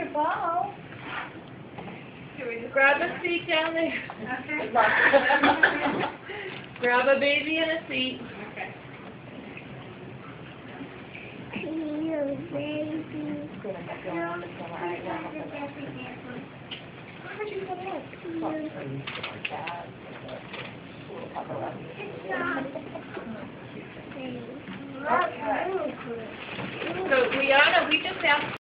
ball. Grab a seat down there. Okay. Grab a baby and a seat. Okay. Little baby. So, Liana, we just asked